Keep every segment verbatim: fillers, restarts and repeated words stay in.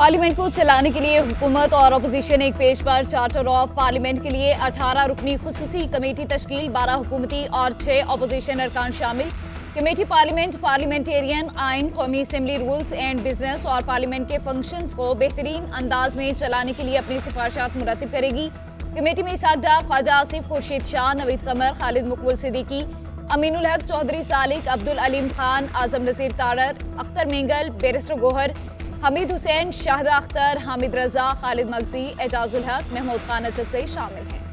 Parliament को चलाने के लिए हुकूमत और अपोजिशन एक पेज पर चार्टर ऑफ पार्लियामेंट के लिए अठारह रुकनी खुसूसी कमेटी तश्कील, बारह हुकूमती और छह अपोजिशन अरकान शामिल। कमेटी पार्लियामेंट, पार्लियामेंटेरियन आइन, कौमी असम्बली रूल्स एंड बिजनेस और पार्लियामेंट के फंक्शंस को बेहतरीन अंदाज में चलाने के लिए अपनी सिफारिशात मुरतब करेगी। कमेटी में इसाक डार, ख्वाजा आसिफ, खुर्शीद शाह, नवीद कमर, खालिद मुकबुल सिद्दीकी, अमीनुल हक चौधरी, सालिक, अब्दुल अलीम खान, आजम नज़ीर तारर, अख्तर मेंगल, बैरिस्टर गोहर, हमीद हुसैन, शाहदा अख्तर, हामिद रजा, खालिद मगजी, एजाजुल हक, महमूद खान अजद से शामिल हैं।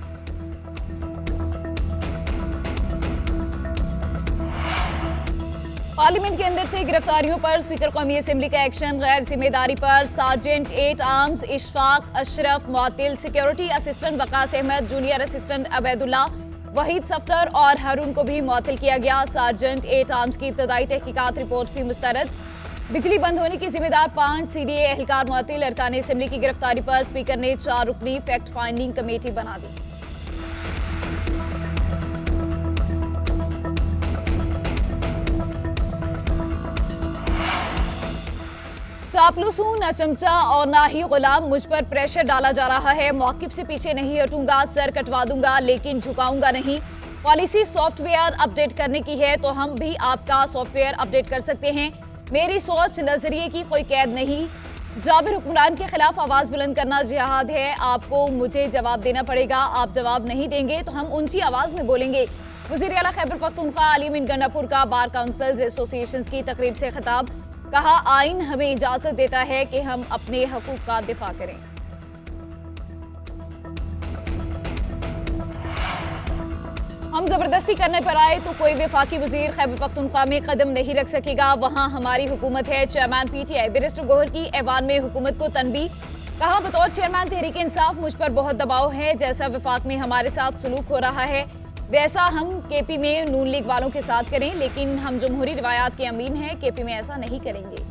पार्लियामेंट के अंदर से गिरफ्तारियों पर स्पीकर कौमी असम्बली का एक्शन, गैर जिम्मेदारी पर sergeant at arms Ishfaq Ashraf मुअत्तिल, security assistant Waqas Ahmad, junior assistant Ubaidullah, Waheed Safdar और हारून को भी मुअत्तिल किया गया। सार्जेंट एट आर्म्स की इब्तदाई तहकीकात रिपोर्ट भी मुस्तरद। बिजली बंद होने की जिम्मेदार पांच सी डी ए एहलकार मुअत्तिल, अरकान असम्बली की गिरफ्तारी पर स्पीकर ने चार रुकनी फैक्ट फाइंडिंग कमेटी बना दी। चापलूस हूं, न चमचा और ना ही गुलाम, मुझ पर प्रेशर डाला जा रहा है। मौकिफ से पीछे नहीं हटूंगा, सर कटवा दूंगा लेकिन झुकाऊंगा नहीं। पॉलिसी सॉफ्टवेयर अपडेट करने की है तो हम भी आपका सॉफ्टवेयर अपडेट कर सकते हैं। मेरी सोच नजरिए की कोई कैद नहीं। जाबिर हुक्मरान के खिलाफ आवाज बुलंद करना जिहाद है। आपको मुझे जवाब देना पड़ेगा, आप जवाब नहीं देंगे तो हम ऊंची आवाज में बोलेंगे। वज़ीर आला खैबर पख्तूनख्वा अली मीन गंडापुर का बार काउंसिल्स एसोसिएशन की तकरीब से खिताब, कहा आइन हमें इजाजत देता है कि हम अपने हकूक का दिफा करें। हम जबरदस्ती करने पर आए तो कोई वफाकी वजीर खैबर पख्तूनख्वा में कदम नहीं रख सकेगा, वहां हमारी हुकूमत है। चेयरमैन पीटीआई बैरिस्टर गोहर की ऐवान में हुकूमत को तनबीह, कहा बतौर चेयरमैन तहरीक इंसाफ मुझ पर बहुत दबाव है। जैसा वफाक में हमारे साथ सलूक हो रहा है वैसा हम केपी में नून लीग वालों के साथ करें, लेकिन हम जमहूरी रिवायात के अमीन हैं, केपी में ऐसा नहीं करेंगे।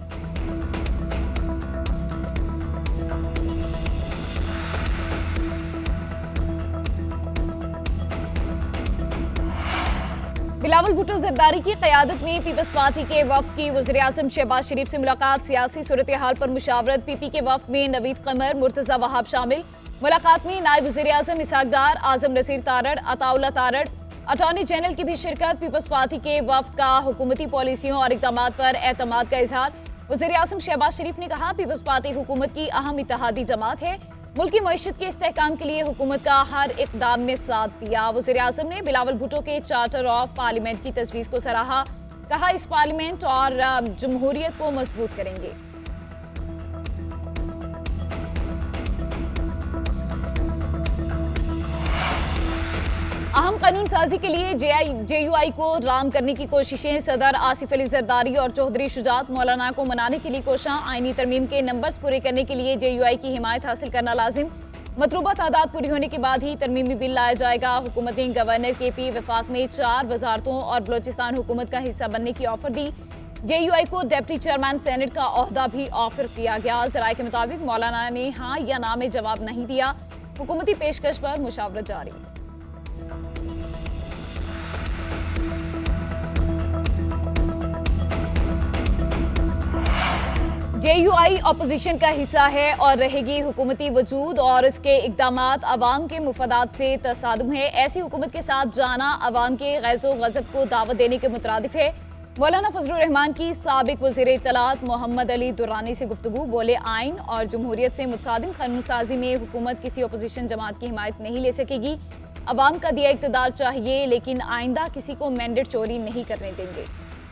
बिलावल भुट्टो जरदारी की क़यादत में पीपल्स पार्टी के वफ़द की वज़ीर आज़म शहबाज शरीफ से मुलाकात, सियासी सूरत हाल पर मुशावरत। पीपी के वफ़द में नवीद कमर, मुर्तज़ा वहाब शामिल। मुलाकात में नायब वज़ीर आज़म इसाक डार, आजम नज़ीर तारड़, अताउल्ला तारड़, अटॉर्नी जनरल की भी शिरकत। पीपल्स पार्टी के वफ़द का हुकूमती पॉलिसियों और इक़दामात पर एतमाद का इजहार। वज़ीर आज़म शहबाज शरीफ ने कहा पीपल्स पार्टी हुकूमत की अहम इत्तेहादी जमात है, मुल्की मईशत के इस्तेहकाम के लिए हुकूमत का हर इक़दाम में साथ दिया। वज़ीर आज़म ने बिलावल भुट्टो के चार्टर ऑफ पार्लियामेंट की तजवीज़ को सराहा, कहा इस पार्लियामेंट और जमहूरियत को मजबूत करेंगे। अहम कानून साजी के लिए जे यू आई को राम करने की कोशिशें, सदर आसिफ अली जरदारी और चौधरी शुजात मौलाना को मनाने के लिए कोशां। आईनी तरमीम के नंबर्स पूरे करने के लिए जे यू आई की हिमायत हासिल करना लाजिम। मतलूबा तादाद पूरी होने के बाद ही तरमीमी बिल लाया जाएगा। हुकूमत ने गवर्नर के पी वफाक में चार वजारतों और बलोचिस्तान हुकूमत का हिस्सा बनने की ऑफर दी। जे यू आई को डिप्टी चेयरमैन सेनेट का ओहदा भी ऑफर किया गया। जराये के मुताबिक मौलाना ने हाँ या ना में जवाब नहीं दिया। हुकूमती पेशकश पर मुशावरत जारी। जे यू आई अपोजिशन का हिस्सा है और रहेगी। हुकूमती वजूद और इसके इक़दामात अवाम के मुफादात से तसादुम है। ऐसी हुकूमत के साथ जाना अवाम के गैज़ो गज़ब को दावत देने के मुतरादिफ है। मौलाना फजलुर रहमान की साबिक वज़ीर इत्तलात मोहम्मद अली दुर्रानी से गुफ्तगू, बोले आइन और जमहूरियत से मुतसादिम कानून साजी में हुकूमत किसी अपोजिशन जमात की हिमायत नहीं ले सकेगी। अवाम का दिया इक़्तिदार चाहिए लेकिन आइंदा किसी को मैंडेट चोरी नहीं करने देंगे।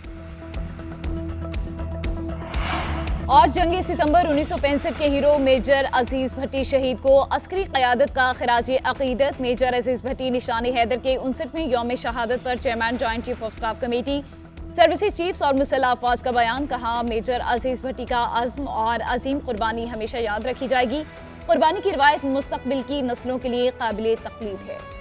और जंगी सितंबर उन्नीस सौ पैंसठ के हीरो मेजर अजीज भट्टी शहीद को अस्करी क़यादत का खिराज अकीदत। मेजर अजीज भट्टी निशानी हैदर के उनसठवें यौम शहादत पर chairman joint chief of staff committee, services chiefs और मुसल्लह अफवाज का बयान, कहा मेजर अजीज भट्टी का अज़्म और अजीम कुर्बानी हमेशा याद रखी जाएगी। कुर्बानी की रिवायत मुस्तक़बिल की नस्लों के लिए काबिल तक़लीद है।